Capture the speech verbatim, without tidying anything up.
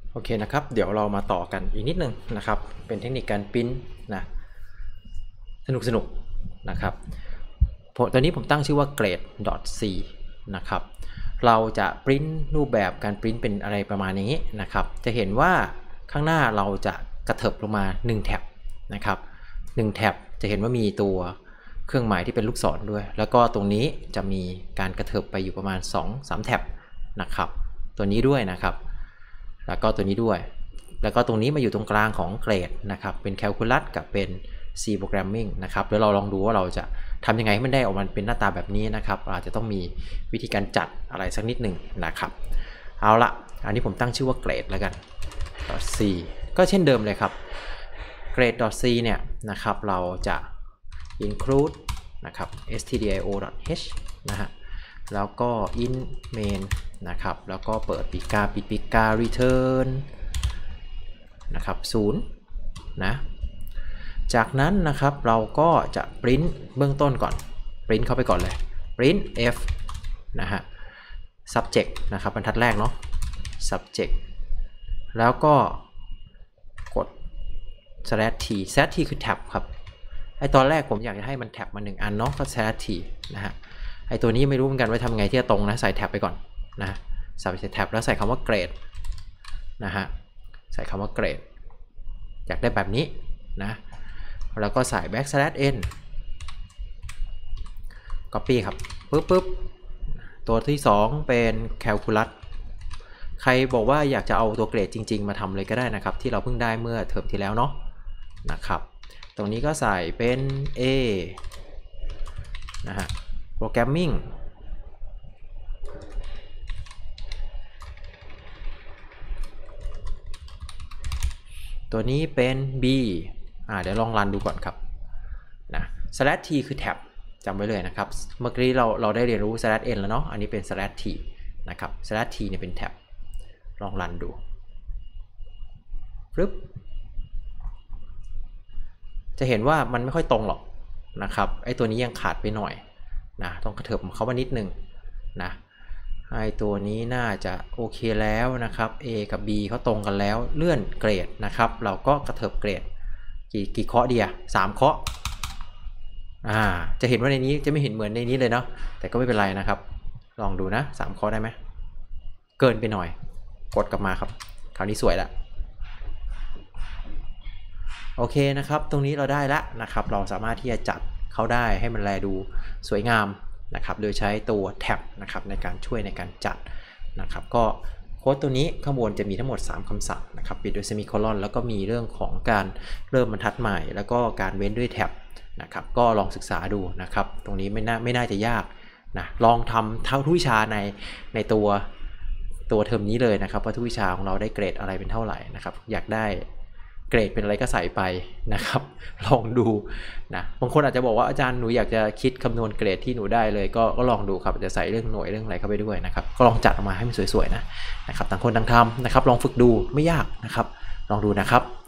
โอเคนะครับเดี๋ยวเรามาต่อกันอีกนิดนึงนะครับเป็นเทคนิคการปริ้นนะสนุกสนุกนะครับตอนนี้ผมตั้งชื่อว่า grade.c นะครับเราจะปริ้นรูปแบบการปริ้นเป็นอะไรประมาณนี้นะครับจะเห็นว่าข้างหน้าเราจะกระเถิบลงมาหนึ่งแท็บนะครับหนึ่งแท็บจะเห็นว่ามีตัวเครื่องหมายที่เป็นลูกศรด้วยแล้วก็ตรงนี้จะมีการกระเถิบไปอยู่ประมาณ สองถึงสาม แท็บนะครับตัวนี้ด้วยนะครับแล้วก็ตัวนี้ด้วยแล้วก็ตรงนี้มาอยู่ตรงกลางของเกรดนะครับเป็นแคลคูลัสกับเป็น C Programming นะครับเดี๋ยวเราลองดูว่าเราจะทำยังไงให้มันได้ออกมาเป็นหน้าตาแบบนี้นะครับอาจจะต้องมีวิธีการจัดอะไรสักนิดหนึ่งนะครับเอาละอันนี้ผมตั้งชื่อว่าเกรดแล้วกัน .c ก็เช่นเดิมเลยครับ grade.c เนี่ยนะครับเราจะ include นะครับ stdio.h นะฮะแล้วก็ in main นะครับแล้วก็เปิดปีกาปิดปีกา return นะครับศูนย์นะจากนั้นนะครับเราก็จะ print เบื้องต้นก่อน print เข้าไปก่อนเลย print f นะฮะ subject นะครับบรรทัดแรกเนาะ subject แล้วก็กด slash t slash t คือ tab ครับไอตอนแรกผมอยากจะให้มันแท็บมาหนึ่งอันเนาะก็ slash t นะฮะไอตัวนี้ไม่รู้เหมือนกันว่าทำไงที่จะตรงนะใส่แท็บไปก่อนนะใส่แท็บแล้วใส่คำว่า grade นะฮะใส่คำว่า grade อยากได้แบบนี้นะแล้วก็ใส่ backslash n copy ครับปึ๊บปึ๊บตัวที่สองเป็น calculus ใครบอกว่าอยากจะเอาตัวเกรดจริงๆมาทำเลยก็ได้นะครับที่เราเพิ่งได้เมื่อเทอมที่แล้วเนาะนะครับตรงนี้ก็ใส่เป็น A นะฮะ programming ตัวนี้เป็น B อ่าเดี๋ยวลองรันดูก่อนครับนะ slash t คือแท็บจำไว้เลยนะครับเมื่อกี้เราเราได้เรียนรู้ slash n แล้วเนาะอันนี้เป็น slash t นะครับ slash t เนี่ยเป็นแท็บลองรันดูปึ๊บจะเห็นว่ามันไม่ค่อยตรงหรอกนะครับไอ้ตัวนี้ยังขาดไปหน่อยนะต้องกระเถิบเข้ามานิดนึงนะไอ้ตัวนี้น่าจะโอเคแล้วนะครับ A กับ B เขาตรงกันแล้วเลื่อนเกรดนะครับเราก็กระเถิบเกรดกี่กี่เคาะดีอะสามเคาะอ่าจะเห็นว่าในนี้จะไม่เห็นเหมือนในนี้เลยเนาะแต่ก็ไม่เป็นไรนะครับลองดูนะสามเคาะได้ไหมเกินไปหน่อยกดกลับมาครับคราวนี้สวยละโอเคนะครับตรงนี้เราได้แล้วนะครับเราสามารถที่จะจัดเขาได้ให้มันแลดูสวยงามนะครับโดยใช้ตัวแท็บนะครับในการช่วยในการจัดนะครับก็โค้ดตัวนี้ข้างบนจะมีทั้งหมดสามคำสั่งนะครับปิดด้วยเซมิโคลอนแล้วก็มีเรื่องของการเริ่มบรรทัดใหม่แล้วก็การเว้นด้วยแท็บนะครับก็ลองศึกษาดูนะครับตรงนี้ไม่น่าไม่น่าจะยากนะลองทำเท่าทุกวิชาในในตัวตัวเทอมนี้เลยนะครับว่าทุกวิชาของเราได้เกรดอะไรเป็นเท่าไหร่นะครับอยากได้เกรดเป็นอะไรก็ใส่ไปนะครับลองดูนะบางคนอาจจะบอกว่าอาจารย์หนูอยากจะคิดคำนวณเกรดที่หนูได้เลยก็ก็ลองดูครับจะใส่เรื่องหน่วยเรื่องอะไรเข้าไปด้วยนะครับก็ลองจัดออกมาให้มันสวยๆนะนะครับต่างคนต่างทำนะครับลองฝึกดูไม่ยากนะครับลองดูนะครับ